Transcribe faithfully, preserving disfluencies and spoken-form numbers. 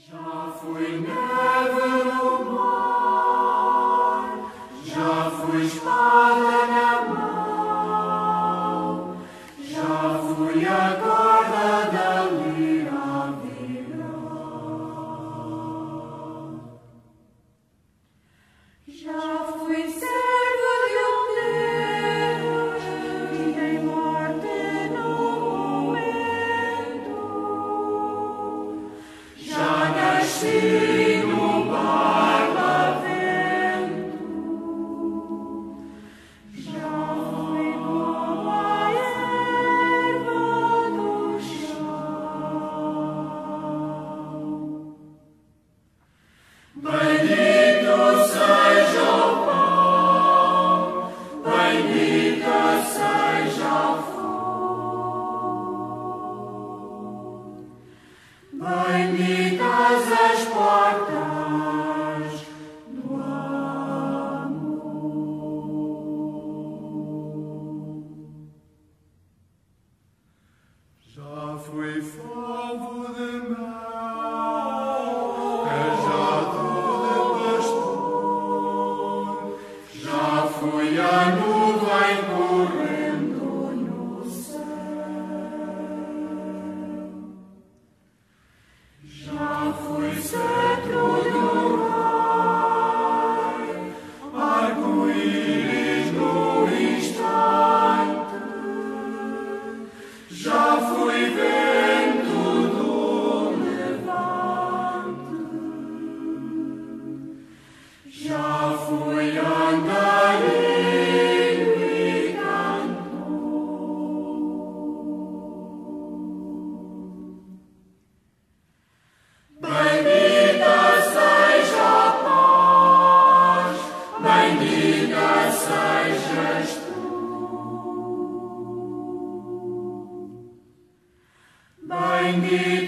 Já fui neve no mar, já fui espada na mão, já fui a corda da lira a vibrar. Já fui servo de um Deus que nem morte no momento. Já nasci num barlavento. Já fui como a erva do chão. Bendito seja o pão, bendita seja a flor, benditas as portas do amor. Já fui favo de mel, cajado de pastor, já fui a nuvem correndo no céu. Já fui cetro do rei, arco-íris no instante. Já fui vento do levante. Já fui andarilho e cantor. Bendita seja a paz, bendita sejas tu. Bendita